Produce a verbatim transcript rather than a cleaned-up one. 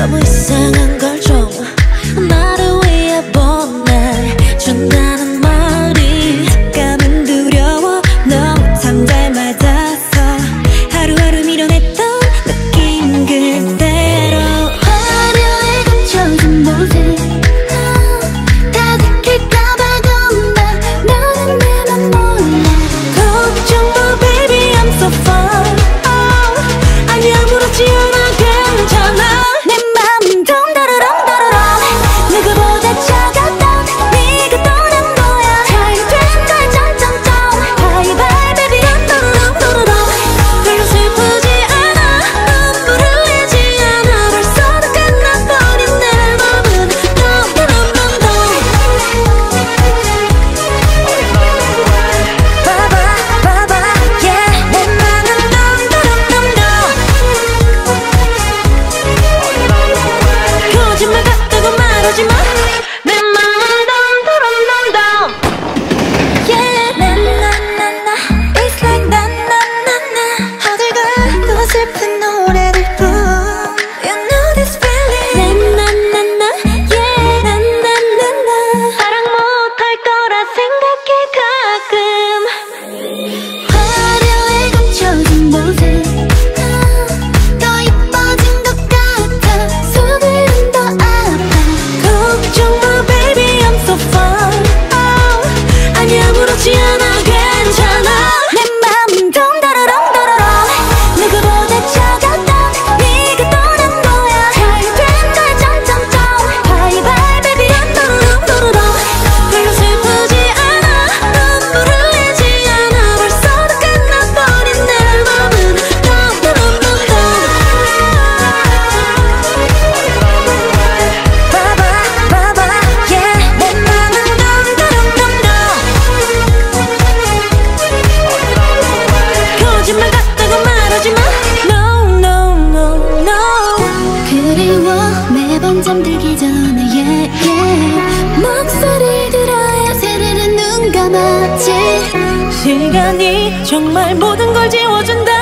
너무 이상한 걸 좀 나를 위해 보내 준다는 말이 잠깐은 두려워 너무 참 잘 맞아서 하루하루 밀어냈던 느낌 그대로 화려해 감춰진 모습 다 들킬까봐 겁나 너는 내맘 몰라 걱정 마 baby I'm so fine oh, 아니 아무렇지 않아 괜찮아 내 맘은 덩다르렁 다르렁 누구보다 차가웠던 네가 떠난 거야 잘 된 걸 점점점 Bye bye baby 따르렁 따르렁 별로 슬프지 않아 눈물 흘리지 않아 벌써 다 끝나버린 내 맘은 덩덩덩덩 봐봐 봐봐 yeah 내 맘은 덩덩덩덩 거짓말 같다고 말하지 마 내 맘은 덩덩덩덩 yeah 나나나나 It's like 나나나나 어딜 가도 슬픈 노래를 부르 You know this feeling 나나나나 yeah 나나나나 사랑 못할 거라 생각해 가끔 화려해 감춰진 모습 더 이뻐진 것 같아 손은 더 아파 걱정 마 baby I'm so fine oh, 아니 아무렇지 않아 괜찮아 내 맘은 덩다르렁 다르렁 누구보다 차가웠던 네가 떠난 거야 잘 된 걸 점점점 Bye bye baby 따르릉 따르릉 별로 슬프지 않아 눈물 흘리지 않아 벌써 다 끝나버린 내 맘은 덩덩덩덩 봐봐 봐봐 yeah 내 맘은 덩덩덩덩 거짓말 같다고 말하지 마 No no no no 그리워 매번 잠들기 전에 yeah yeah 목소리를 들어야 스르르 눈 감았지 시간이 정말 모든 걸 지워준다